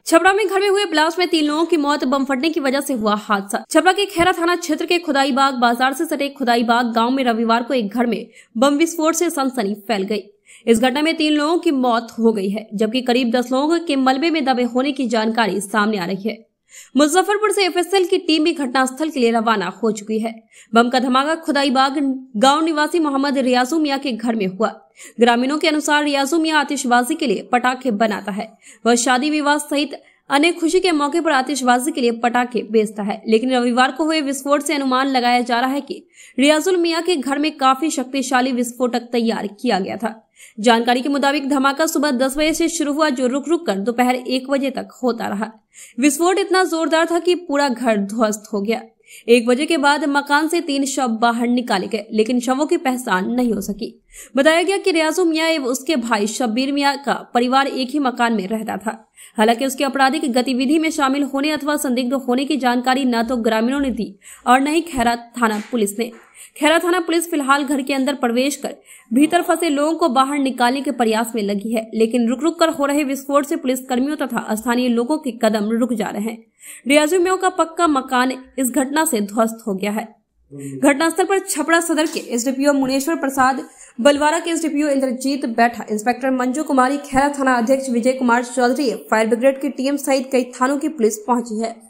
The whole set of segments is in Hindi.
छपरा में घर में हुए ब्लास्ट में 3 लोगों की मौत। बम फटने की वजह से हुआ हादसा। छपरा के खैरा थाना क्षेत्र के खुदाई बाग बाजार से सटे खुदाई बाग गांव में रविवार को एक घर में बम विस्फोट से सनसनी फैल गई। इस घटना में 3 लोगों की मौत हो गई है, जबकि करीब 10 लोगों के मलबे में दबे होने की जानकारी सामने आ रही है। मुजफ्फरपुर से एफएसएल की टीम भी घटनास्थल के लिए रवाना हो चुकी है। बम का धमाका खुदाई बाग गांव निवासी मोहम्मद रियाजू मियां के घर में हुआ। ग्रामीणों के अनुसार रियाजू मियां आतिशबाजी के लिए पटाखे बनाता है। वह शादी विवाह सहित अनेक खुशी के मौके पर आतिशबाजी के लिए पटाखे बेचता है, लेकिन रविवार को हुए विस्फोट से अनुमान लगाया जा रहा है कि रियाजुल मियां के घर में काफी शक्तिशाली विस्फोटक तैयार किया गया था। जानकारी के मुताबिक धमाका सुबह 10 बजे से शुरू हुआ, जो रुक रुक कर दोपहर 1 बजे तक होता रहा। विस्फोट इतना जोरदार था कि पूरा घर ध्वस्त हो गया। 1 बजे के बाद मकान से 3 शव बाहर निकाले गए, लेकिन शवों की पहचान नहीं हो सकी। बताया गया कि रियाजू मियां एवं उसके भाई शब्बीर मियां का परिवार एक ही मकान में रहता था। हालांकि उसके आपराधिक गतिविधि में शामिल होने अथवा संदिग्ध होने की जानकारी न तो ग्रामीणों ने दी और न ही खैरा थाना पुलिस ने। खैरा थाना पुलिस फिलहाल घर के अंदर प्रवेश कर भीतर फंसे लोगों को बाहर निकालने के प्रयास में लगी है, लेकिन रुक रुक कर हो रहे विस्फोट से पुलिस कर्मियों तथा स्थानीय लोगों के कदम रुक जा रहे हैं। रियाजू मियां का पक्का मकान इस घटना से ध्वस्त हो गया है। घटनास्थल पर छपरा सदर के एसडीपीओ मुनेश्वर प्रसाद, बलवारा के एसडीपीओ इंद्रजीत बैठा, इंस्पेक्टर मंजू कुमारी, खैरा थाना अध्यक्ष विजय कुमार चौधरी, फायर ब्रिगेड की टीम सहित कई थानों की पुलिस पहुंची है।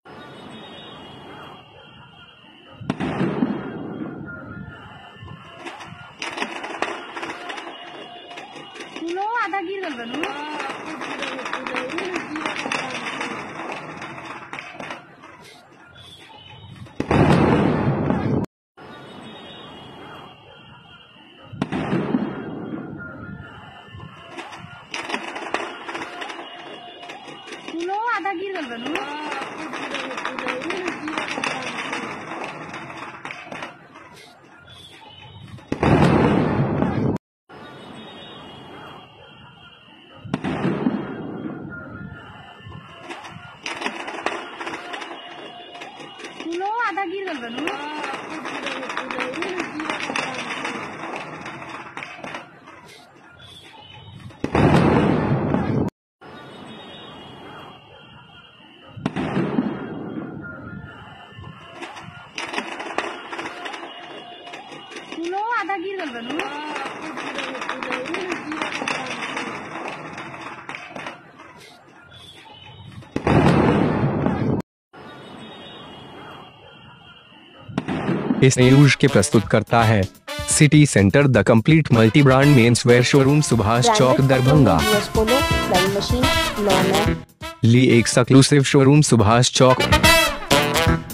आधा गिर गल बनू आधा गिर गल बनू आधा गिर गल बनू आधा गिर गल बनू इस न्यूज के प्रस्तुत करता है city centre the complete multi brand men's wear showroom, Subhash Chowk, Darbhanga. Lee exclusive showroom, Subhash Chowk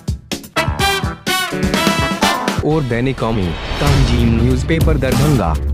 और दैनिक कौमी तंजीम न्यूज़पेपर, दरभंगा।